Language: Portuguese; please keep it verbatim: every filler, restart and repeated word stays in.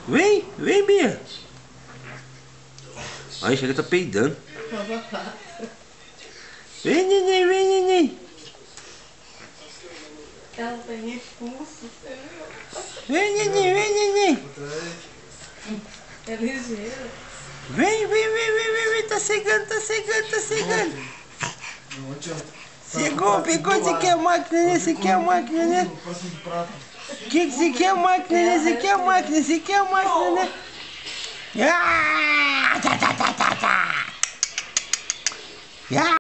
Vem, vem, Bia. Ai, chega, tá peidando. Vem, neném, vem, neném. Ela tá repulso, você viu? Vem, neném, vem, neném. É ligeira. Vem, vem, vem, vem, vem, vem. Tá chegando, tá chegando, tá chegando. Chegou, pegou. Esse aqui é a máquina, né? Esse aqui é a máquina, né? Que que esse aqui é a máquina, né? Esse aqui é a máquina, esse aqui é a máquina, né? Ah! Tá, tá, tá, tá, tá. Ah!